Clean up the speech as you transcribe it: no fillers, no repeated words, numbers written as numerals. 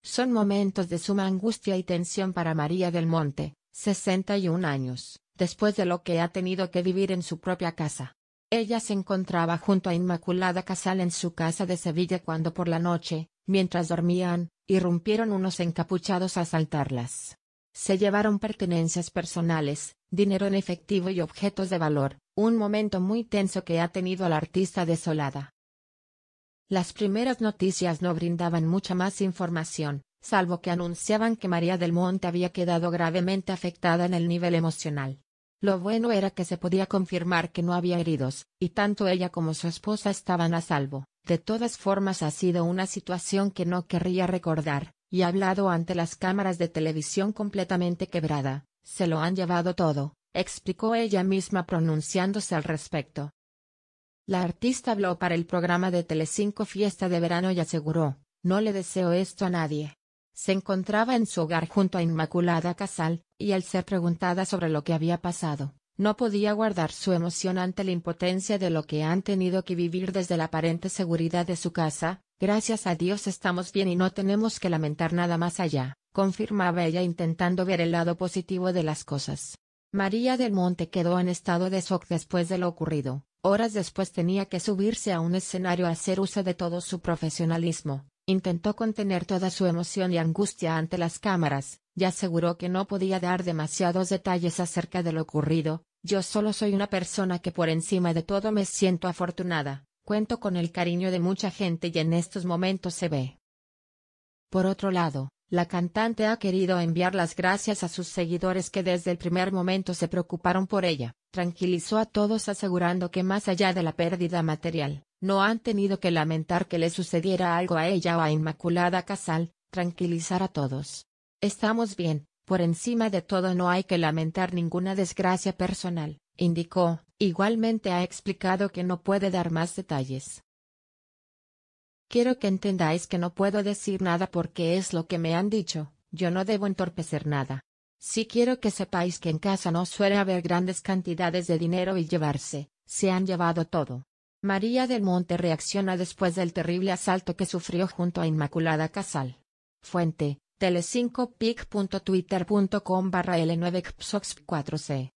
Son momentos de suma angustia y tensión para María del Monte, 61 años, después de lo que ha tenido que vivir en su propia casa. Ella se encontraba junto a Inmaculada Casal en su casa de Sevilla cuando por la noche, mientras dormían, irrumpieron unos encapuchados a asaltarlas. Se llevaron pertenencias personales, dinero en efectivo y objetos de valor, un momento muy tenso que ha tenido a la artista desolada. Las primeras noticias no brindaban mucha más información, salvo que anunciaban que María del Monte había quedado gravemente afectada en el nivel emocional. Lo bueno era que se podía confirmar que no había heridos, y tanto ella como su esposa estaban a salvo. De todas formas ha sido una situación que no querría recordar, y ha hablado ante las cámaras de televisión completamente quebrada. Se lo han llevado todo, explicó ella misma pronunciándose al respecto. La artista habló para el programa de Telecinco Fiesta de Verano y aseguró: "No le deseo esto a nadie". Se encontraba en su hogar junto a Inmaculada Casal, y al ser preguntada sobre lo que había pasado, no podía guardar su emoción ante la impotencia de lo que han tenido que vivir desde la aparente seguridad de su casa. "Gracias a Dios estamos bien y no tenemos que lamentar nada más allá", confirmaba ella intentando ver el lado positivo de las cosas. María del Monte quedó en estado de shock después de lo ocurrido. Horas después tenía que subirse a un escenario a hacer uso de todo su profesionalismo. Intentó contener toda su emoción y angustia ante las cámaras, y aseguró que no podía dar demasiados detalles acerca de lo ocurrido. "Yo solo soy una persona que por encima de todo me siento afortunada, cuento con el cariño de mucha gente y en estos momentos se ve". Por otro lado, la cantante ha querido enviar las gracias a sus seguidores que desde el primer momento se preocuparon por ella. Tranquilizó a todos asegurando que más allá de la pérdida material, no han tenido que lamentar que le sucediera algo a ella o a Inmaculada Casal. Tranquilizar a todos: "Estamos bien, por encima de todo no hay que lamentar ninguna desgracia personal", indicó. Igualmente ha explicado que no puede dar más detalles. "Quiero que entendáis que no puedo decir nada porque es lo que me han dicho, yo no debo entorpecer nada. Sí quiero que sepáis que en casa no suele haber grandes cantidades de dinero y se han llevado todo". María del Monte reacciona después del terrible asalto que sufrió junto a Inmaculada Casal. Fuente: Tele5pic.twitter.com/L9psox4c